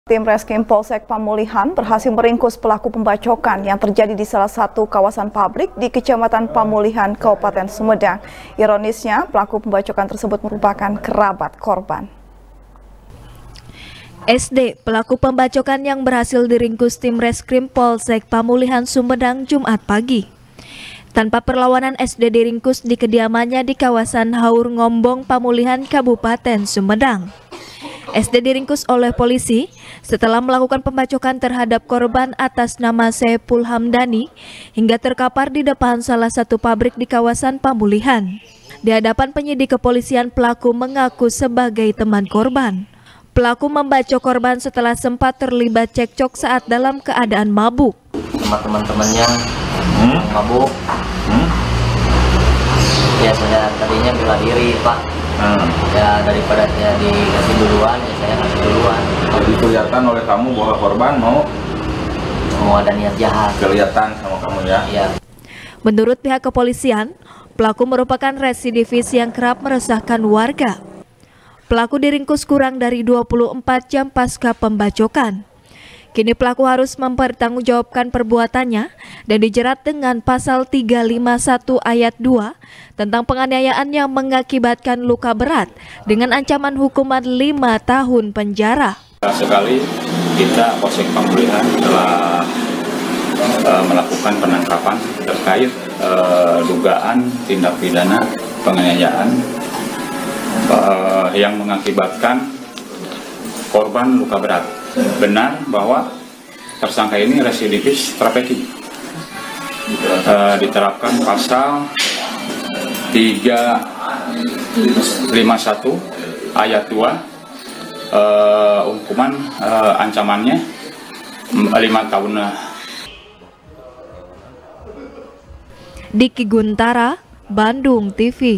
Tim Reskrim Polsek Pamulihan berhasil meringkus pelaku pembacokan yang terjadi di salah satu kawasan pabrik di Kecamatan Pamulihan, Kabupaten Sumedang. Ironisnya, pelaku pembacokan tersebut merupakan kerabat korban. SD, pelaku pembacokan yang berhasil diringkus tim Reskrim Polsek Pamulihan Sumedang Jumat pagi. Tanpa perlawanan, SD diringkus di kediamannya di kawasan Haur Ngombong, Pamulihan, Kabupaten Sumedang. SD diringkus oleh polisi setelah melakukan pembacokan terhadap korban atas nama Saiful Hamdani hingga terkapar di depan salah satu pabrik di kawasan Pamulihan. Di hadapan penyidik kepolisian, pelaku mengaku sebagai teman korban. Pelaku membacok korban setelah sempat terlibat cekcok saat dalam keadaan mabuk. Sama teman-temannya mabuk. Ya saya tadinya bela diri, Pak. Ya daripada saya dikasih duluan, ya saya kasih duluan. Jadi kelihatan oleh kamu bahwa korban mau ada niat jahat. Kelihatan sama kamu ya? Iya. Menurut pihak kepolisian, pelaku merupakan residivis yang kerap meresahkan warga. Pelaku diringkus kurang dari 24 jam pasca pembacokan. Kini pelaku harus mempertanggungjawabkan perbuatannya dan dijerat dengan pasal 351 ayat 2 tentang penganiayaan yang mengakibatkan luka berat dengan ancaman hukuman 5 tahun penjara. Sekali kita Polsek Pamulihan telah melakukan penangkapan terkait dugaan tindak pidana penganiayaan yang mengakibatkan korban luka berat. Benar bahwa tersangka ini residivis trafficking. Diterapkan pasal 351 ayat 2, hukuman ancamannya 5 tahun. Diki Guntara, Bandung TV.